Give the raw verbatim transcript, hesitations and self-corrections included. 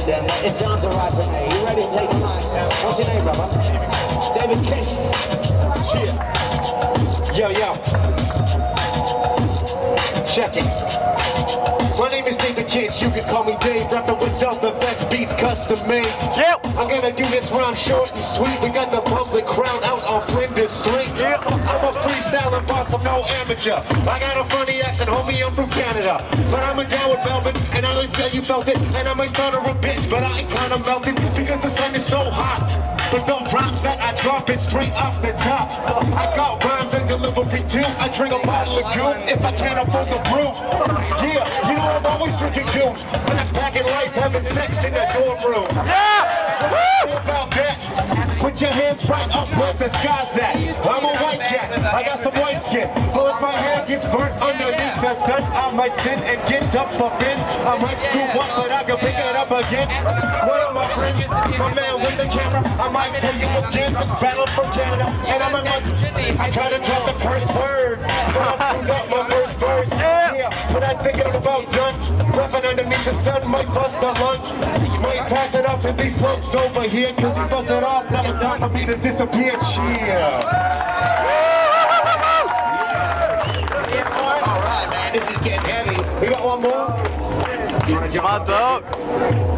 them. It sounds alright to me. You ready to take the mic? What's your name, brother? David Kinch. Cheer. Yo, yo. Check it. My name is David Kinch, you can call me Dave, rapping with Dumb Effects, beats custom made. Yep. I'm gonna do this rhyme short and sweet. We got the public crowd out on Flinders Street. Yep. I'm a freestyling boss, I'm no amateur. I got a funny accent, homie, I'm from Canada. But I'm a down with Melbourne, and I like that you felt it. And I might stutter a bitch, but I ain't kinda melted because the sun is so hot. But the rhymes that I drop is straight off the top. I got rhymes and delivery too. I drink a bottle of goon if I can't afford the brew. Yeah, you know I'm always drinking goon. Backpacking life, having sex in the dorm room. Yeah! Woo! About that. Put your hands right up where the sky's at. I'm a white cat, I got some white skin. But if my hair gets burnt underneath the sun, I might sin and get dumped up in. I might screw up, but I can pick it up again. One of my friends, my man with the camera, I might tell you again, battle for Canada. And I'm a I try to drop the first word, but I screwed up my first verse. Yeah, but I think I'm about done. Rapping underneath the sun, might bust a lunch. Might pass it up to these folks over here, cause he busted off. Now it's time for me to disappear. Cheer. Alright, man, this is getting heavy. We got one more? You wanna jump on, dog?